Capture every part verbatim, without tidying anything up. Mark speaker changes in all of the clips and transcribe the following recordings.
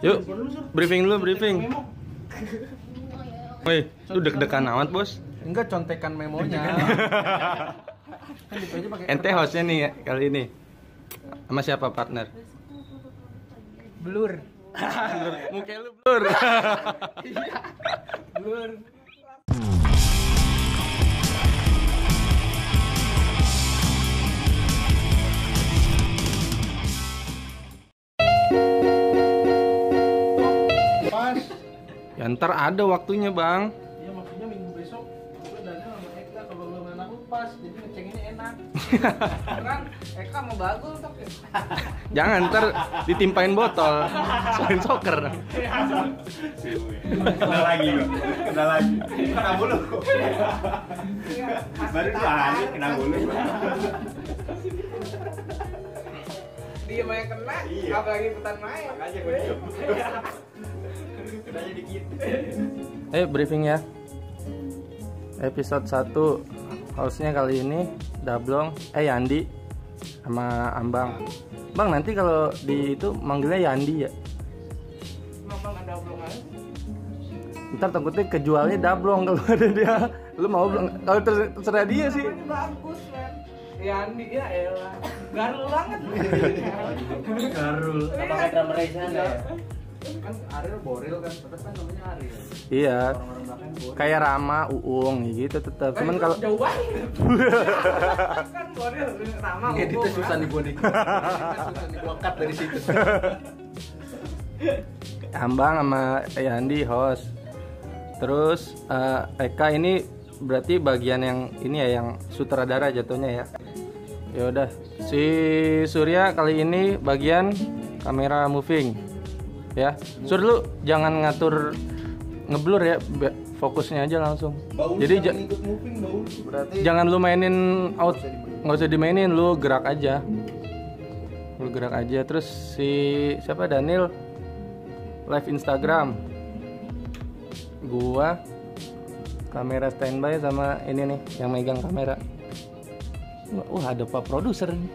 Speaker 1: Yuk, briefing dulu, briefing. Woi, lu deg-degan amat, Bos.
Speaker 2: Enggak, contekan memonya.
Speaker 1: Ente hostnya nih ya, kali ini. Sama siapa partner?
Speaker 2: Blur.
Speaker 1: Muka lu blur.
Speaker 2: Blur. Pas.
Speaker 1: Ya ntar ada waktunya, Bang.
Speaker 2: Iya, maksudnya minggu besok gue dandan sama Eka, kalau lu main aku pas, jadi ngecenginnya enak. Kan Eka mau bagul tuh.
Speaker 1: Jangan ntar ditimpain botol. Selain soccer.
Speaker 3: Kena lagi kok. Kena lagi. Kena bulu. Baru tadi kena bulu.
Speaker 2: Dia main kena,
Speaker 3: Iya.
Speaker 2: apalagi ikutan main.
Speaker 3: Makanya gue diem. Kenanya dikit.
Speaker 1: Ayo briefing ya. Episode satu. Hostnya kali ini Dablong, eh Yandi sama Ambang. Bang, nanti kalau di itu manggilnya Yandi ya.
Speaker 2: Ngomong ada omongan.
Speaker 1: Ntar takutnya kejualnya Dablong kalau ada dia. Lu mau belum? Kalau ter- terserah dia sih.
Speaker 2: Ini bagus kan. Ya Andi ya elah. Garul banget.
Speaker 3: Garul.
Speaker 2: Apa
Speaker 3: Pakai drummer aja ya?
Speaker 2: Kan Ariel Boril kan, tetap kan namanya Ariel.
Speaker 1: Iya.
Speaker 2: Orang-orang belakang Boril.
Speaker 1: Kayak Rama, Uung gitu tetap. Cuman kalau
Speaker 2: jauh banget. Kan Boril sama
Speaker 3: Editnya susah nih gue nih. Susah nih gue cut dari situ.
Speaker 1: Ambang sama Yandi host. Terus eh, Eka ini berarti bagian yang ini ya, yang sutradara jatuhnya ya. Ya udah, si Surya kali ini bagian kamera moving. Ya. Sur, lu jangan ngatur ngeblur ya, be- fokusnya aja langsung.
Speaker 3: Bau
Speaker 1: Jadi ja-
Speaker 3: ikut moving bau. Berarti
Speaker 1: jangan lu mainin out, nggak usah dimainin, lu gerak aja. Lu gerak aja. Terus si siapa, Daniel live Instagram. Gua kamera standby sama ini nih yang megang kamera. Wah, ada Pak Produser nih.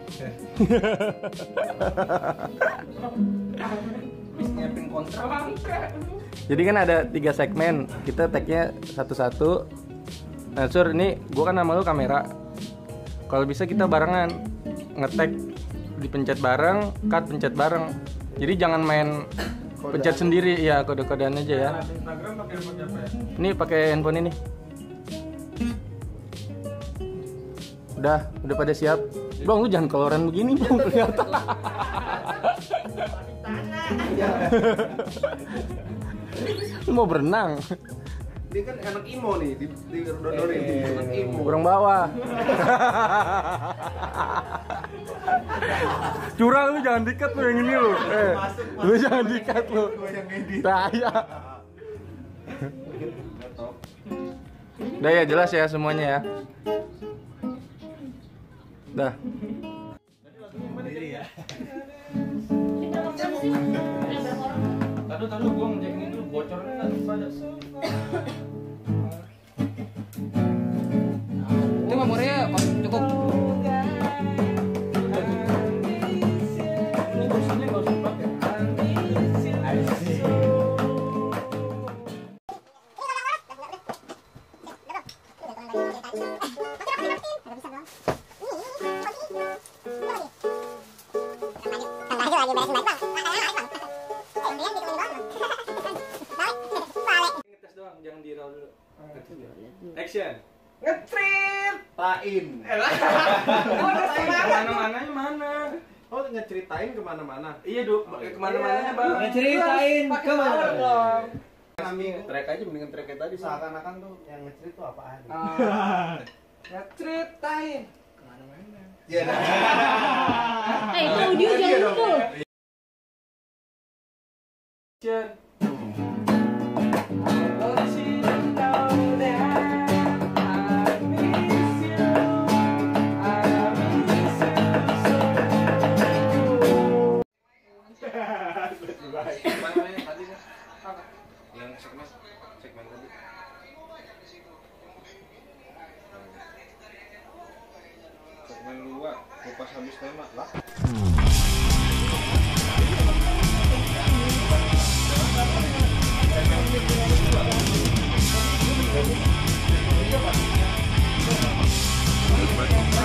Speaker 3: nyiapin kontrak.
Speaker 1: Jadi kan ada tiga segmen, kita tag-nya satu-satu. Nah, Sur, ini gua kan sama lu kamera. Kalau bisa kita barengan nge-tag, dipencet bareng, cut pencet bareng. Jadi jangan main pencet sendiri, ya kode-kodean aja ya.
Speaker 2: Instagram pakai pakai apa ya?
Speaker 1: Ini pakai handphone ini. Udah, udah pada siap. Bang, lu jangan koloran begini, Bang, kelihatan. Lu mau berenang?
Speaker 3: Dia kan anak imo nih, di di dodorin anak imo.
Speaker 1: Kurang bawah. Curang, lu jangan dikat lu yang ini lu. Eh, lu jangan dikat lu. Bahaya. Udah ya, jelas ya semuanya ya. Dah.
Speaker 2: Tadu tadu gua ngecekin dulu bocornya kan pada. Itu memorinya cukup.
Speaker 1: Ngetes doang, jangan di roll dulu. Action.
Speaker 2: Ngetrip.
Speaker 3: Tain.
Speaker 1: Kemana-mananya mana?
Speaker 3: Oh, ngeceritain kemana-mana.
Speaker 1: Iya, Du. Kemana-mananya, Bang.
Speaker 2: Ngeceritain kemana dong?
Speaker 3: Kami track aja mendingan tracknya tadi. Seakan-akan tuh yang ngecerit tuh apaan?
Speaker 2: Ngeceritain kemana-mana.
Speaker 3: Iya.
Speaker 4: Eh, itu audio jangan full.
Speaker 1: Action.
Speaker 3: Yang segmen segmen tadi. Segmen dua, kupas habis tema lah.
Speaker 5: Bener banget.